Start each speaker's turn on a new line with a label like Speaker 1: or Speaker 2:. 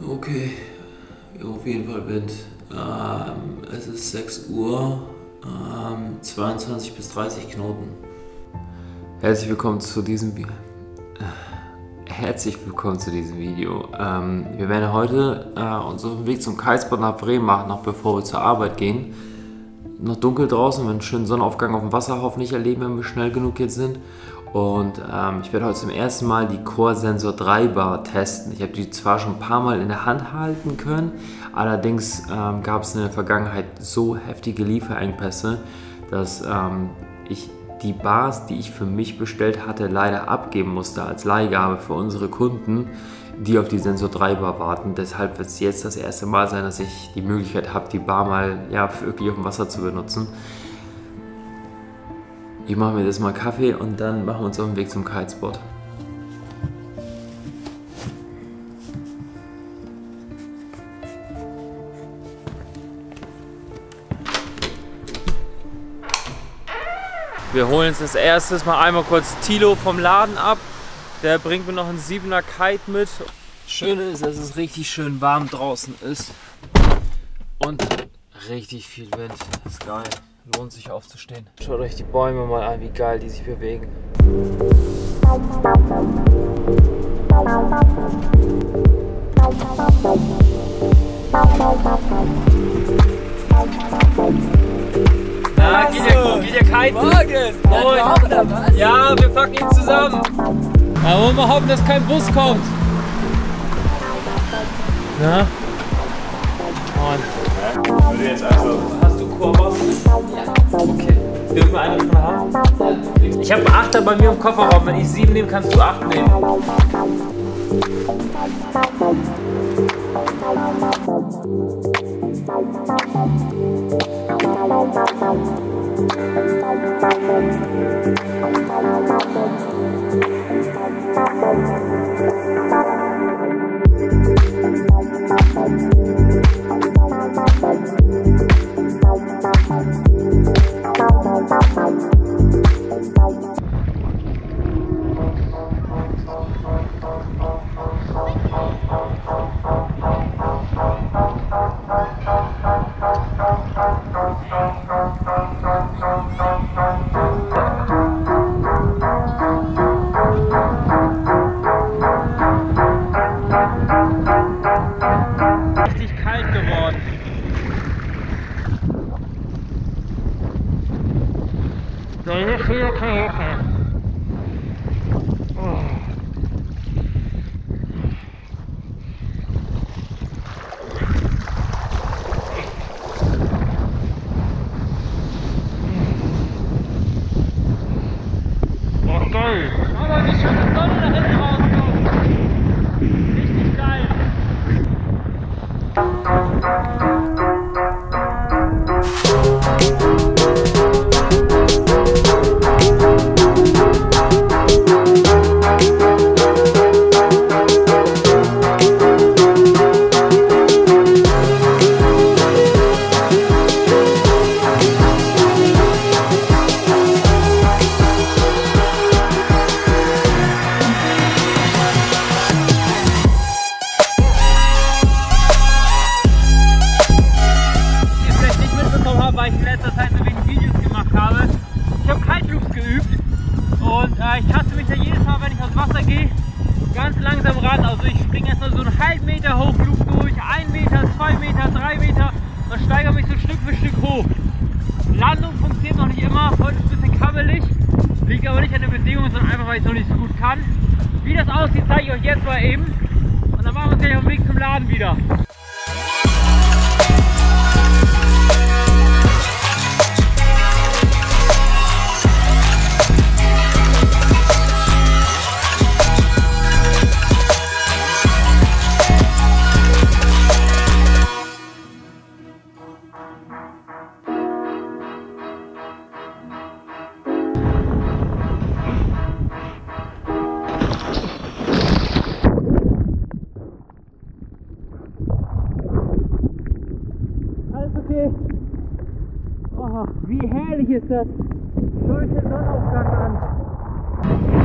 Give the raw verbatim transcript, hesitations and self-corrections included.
Speaker 1: Okay, wir haben auf jeden Fall Wind. Ähm, es ist sechs Uhr, ähm, zweiundzwanzig bis dreißig Knoten. Herzlich willkommen zu diesem Video. Herzlich willkommen zu diesem Video. Ähm, wir werden heute äh, unseren Weg zum Kitespot nach Bremen machen, noch bevor wir zur Arbeit gehen. Noch dunkel draußen, wir werden einen schönen Sonnenaufgang auf dem Wasser hoffentlich erleben, wenn wir schnell genug jetzt sind. Und ähm, ich werde heute zum ersten Mal die Core Sensor drei Bar testen. Ich habe die zwar schon ein paar Mal in der Hand halten können, allerdings ähm, gab es in der Vergangenheit so heftige Lieferengpässe, dass ähm, ich die Bars, die ich für mich bestellt hatte, leider abgeben musste als Leihgabe für unsere Kunden, die auf die Sensor drei Bar warten. Deshalb wird es jetzt das erste Mal sein, dass ich die Möglichkeit habe, die Bar mal ja, wirklich auf dem Wasser zu benutzen. Ich mache mir das mal Kaffee und dann machen wir uns auf den Weg zum Kitespot. Wir holen uns als erstes mal einmal kurz Thilo vom Laden ab. Der bringt mir noch einen siebener Kite mit. Schöne ist, dass es richtig schön warm draußen ist. Und richtig viel Wind. Das ist geil. Lohnt sich aufzustehen. Schaut euch die Bäume mal an, wie geil die sich bewegen. Na, geht ihr, geht ihr kiten? Morgen! Und, ja, wir packen ihn zusammen. Ja, wollen wir hoffen, dass kein Bus kommt. Na? Und.
Speaker 2: Würde jetzt also.
Speaker 1: Hast du Korbos? Ja. Okay. Dürfen wir eine davon haben? Ja. Ich habe acht bei mir im Kofferraum. Wenn ich sieben nehme, kannst du acht nehmen.
Speaker 3: Da ist hier kein Hocken. Oh. Oh, geil.
Speaker 4: Aber wie schön die Sonne da hinten rauskommt. Richtig geil. Weil ich in letzter Zeit so wenig Videos gemacht habe. Ich habe Kite-Loops geübt und äh, ich taste mich ja jedes Mal, wenn ich aufs Wasser gehe, ganz langsam ran. Also ich springe erstmal so einen halben Meter hoch Loop durch, ein Meter, zwei Meter, drei Meter und steigere mich so Stück für Stück hoch. Landung funktioniert noch nicht immer, heute ist ein bisschen kabbelig, liegt aber nicht an der Bedingung, sondern einfach, weil ich es noch nicht so gut kann. Wie das aussieht, zeige ich euch jetzt mal eben und dann machen wir uns gleich auf den Weg zum Laden wieder. Oh, wie herrlich ist das! Schau euch den Sonnenaufgang an!